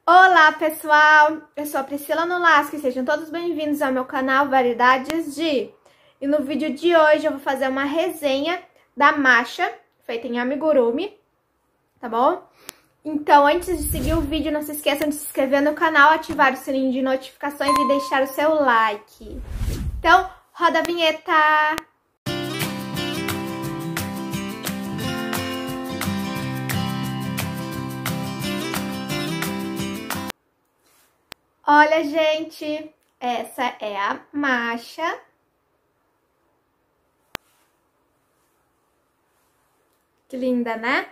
Olá pessoal, eu sou a Priscila Nolasco e sejam todos bem-vindos ao meu canal Variedades de. E no vídeo de hoje eu vou fazer uma resenha da matcha feita em amigurumi, tá bom? Então antes de seguir o vídeo, não se esqueçam de se inscrever no canal, ativar o sininho de notificações e deixar o seu like. Então, roda a vinheta! Olha, gente, essa é a matcha. Que linda, né?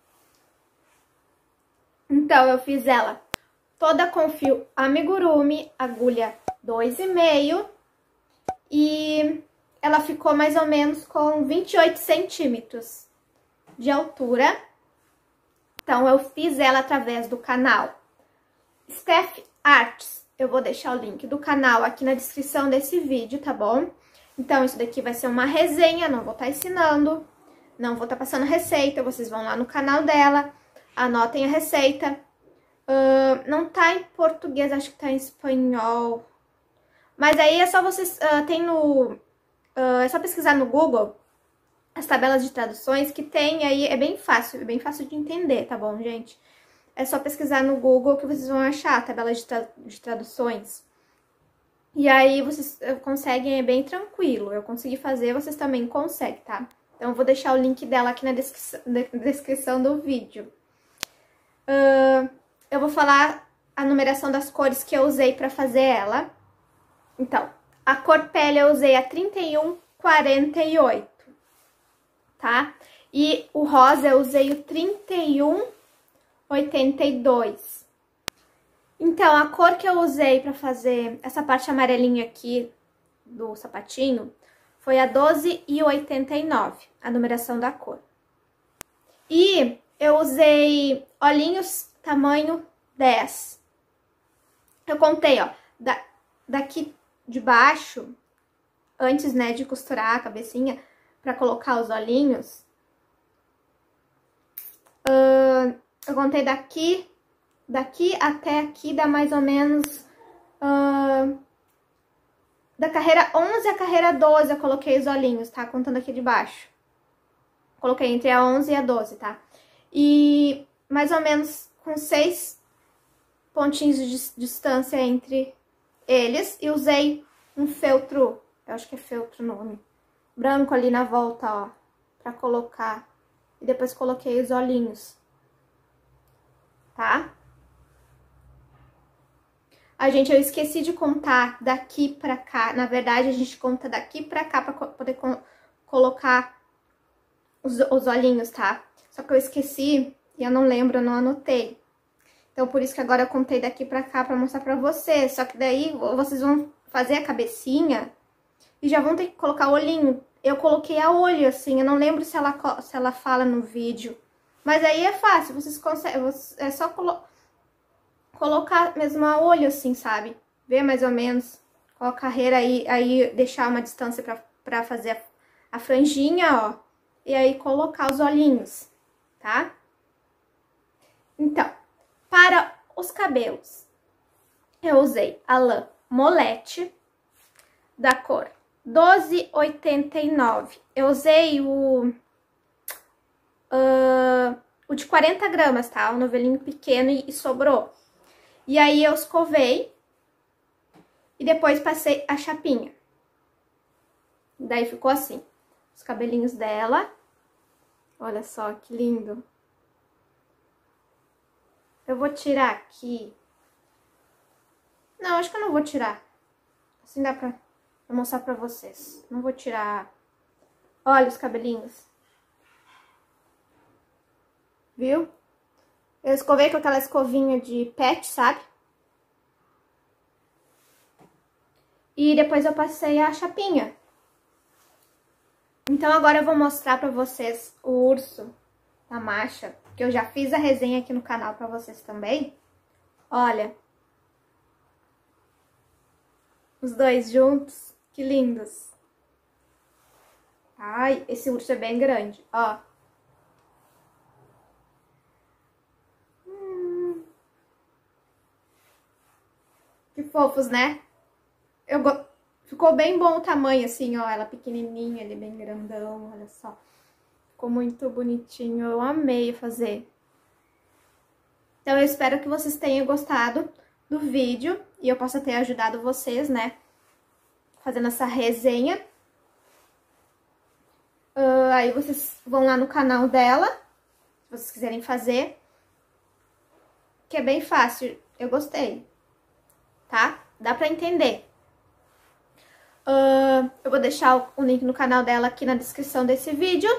Então, eu fiz ela toda com fio amigurumi, agulha 2,5. E ela ficou mais ou menos com 28 centímetros de altura. Então, eu fiz ela através do canal Steph Arts. Eu vou deixar o link do canal aqui na descrição desse vídeo, tá bom? Então, isso daqui vai ser uma resenha, não vou estar ensinando, não vou estar passando receita. Vocês vão lá no canal dela, anotem a receita. Não tá em português, acho que tá em espanhol. Mas aí é só vocês, é só pesquisar no Google as tabelas de traduções que tem aí, é bem fácil de entender, tá bom, gente? É só pesquisar no Google que vocês vão achar a tabela de traduções. E aí vocês conseguem, é bem tranquilo. Eu consegui fazer, vocês também conseguem, tá? Então eu vou deixar o link dela aqui na descrição do vídeo. Eu vou falar a numeração das cores que eu usei pra fazer ela. Então, a cor pele eu usei a 3148, tá? E o rosa eu usei o 3182. Então, a cor que eu usei pra fazer essa parte amarelinha aqui do sapatinho foi a 12,89, a numeração da cor. E eu usei olhinhos tamanho 10. Eu contei, ó, daqui de baixo, antes, né, de costurar a cabecinha pra colocar os olhinhos, eu contei daqui até aqui, dá mais ou menos da carreira 11 à carreira 12 eu coloquei os olhinhos, tá? Contando aqui de baixo. Coloquei entre a 11 e a 12, tá? E mais ou menos com 6 pontinhos de distância entre eles. E usei um feltro, eu acho que é feltro o nome, branco ali na volta, ó, pra colocar. E depois coloquei os olhinhos, tá? Gente, eu esqueci de contar daqui pra cá. Na verdade, a gente conta daqui pra cá pra poder colocar os olhinhos, tá? Só que eu esqueci e eu não lembro, eu não anotei. Então, por isso que agora eu contei daqui pra cá pra mostrar pra vocês. Só que daí, vocês vão fazer a cabecinha e já vão ter que colocar o olhinho. Eu coloquei a olho, assim, eu não lembro se ela fala no vídeo. Mas aí é fácil, vocês conseguem, é só colocar mesmo a olho, assim, sabe? Ver mais ou menos qual a carreira aí deixar uma distância pra fazer a franjinha, ó. E aí colocar os olhinhos, tá? Então, para os cabelos, eu usei a lã Molete, da cor 12,89. Eu usei o de 40 gramas, tá? Um novelinho pequeno e sobrou. E aí eu escovei e depois passei a chapinha. Daí ficou assim, os cabelinhos dela. Olha só que lindo. Eu vou tirar aqui. Não, acho que eu não vou tirar. Assim dá pra mostrar pra vocês. Não vou tirar. Olha os cabelinhos. Viu? Eu escovei com aquela escovinha de pet, sabe? E depois eu passei a chapinha. Então agora eu vou mostrar pra vocês o urso da matcha, que eu já fiz a resenha aqui no canal pra vocês também. Olha. Os dois juntos, que lindos. Ai, esse urso é bem grande, ó. Que fofos, né? Ficou bem bom o tamanho, assim, ó. Ela pequenininha, ele bem grandão, olha só. Ficou muito bonitinho, eu amei fazer. Então eu espero que vocês tenham gostado do vídeo e eu possa ter ajudado vocês, né? Fazendo essa resenha. Aí vocês vão lá no canal dela, se vocês quiserem fazer. Que é bem fácil, eu gostei, tá? Dá pra entender. Eu vou deixar o link no canal dela aqui na descrição desse vídeo.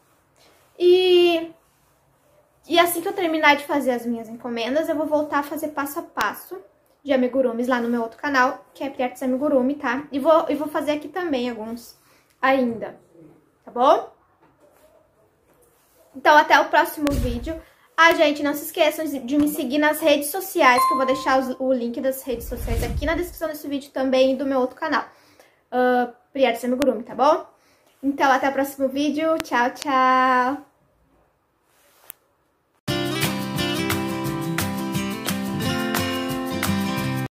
E assim que eu terminar de fazer as minhas encomendas, eu vou voltar a fazer passo a passo de amigurumis lá no meu outro canal, que é Priartes Amigurumi, tá? E vou fazer aqui também alguns ainda, tá bom? Então, até o próximo vídeo. Gente, não se esqueçam de me seguir nas redes sociais, que eu vou deixar o link das redes sociais aqui na descrição desse vídeo também e do meu outro canal. Priartes Amigurumi, tá bom? Então, até o próximo vídeo. Tchau, tchau!